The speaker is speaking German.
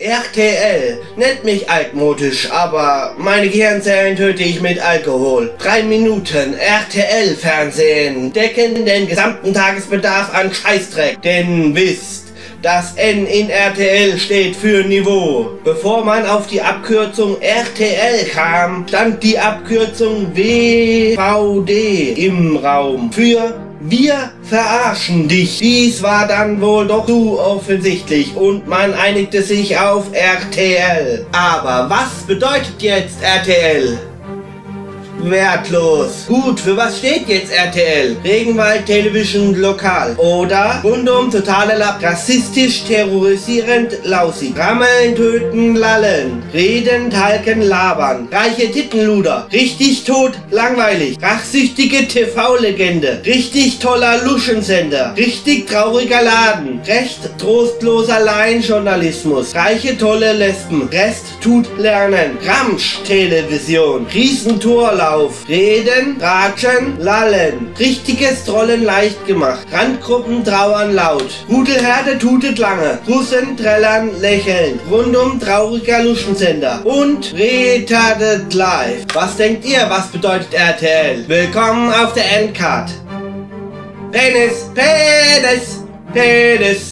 RTL nennt mich altmodisch, aber meine Gehirnzellen töte ich mit Alkohol. 3 Minuten RTL-Fernsehen decken den gesamten Tagesbedarf an Scheißdreck. Denn wisst, das N in RTL steht für Niveau. Bevor man auf die Abkürzung RTL kam, stand die Abkürzung WVD im Raum für Wir verarschen dich. Dies war dann wohl doch zu offensichtlich und man einigte sich auf RTL. Aber was bedeutet jetzt RTL? Wertlos. Gut, für was steht jetzt RTL? Regenwald Television Lokal. Oder rundum totale Lapp. Rassistisch, terrorisierend, lausig. Rammeln, töten, lallen. Reden, talken, labern. Reiche Tittenluder. Richtig tot, langweilig. Rachsüchtige TV-Legende. Richtig toller Luschensender. Richtig trauriger Laden. Recht trostloser Laienjournalismus. Reiche tolle Lesben. Rest tut lernen. Ramsch-Television. Riesentorlauf. Reden, ratschen, lallen. Richtiges Trollen leicht gemacht. Randgruppen trauern laut. Rudelherde tutet lange. Russen trällern lächeln. Rundum trauriger Luschensender. Und Retarded Live. Was denkt ihr, was bedeutet RTL? Willkommen auf der Endcard. Penis, Penis, Penis.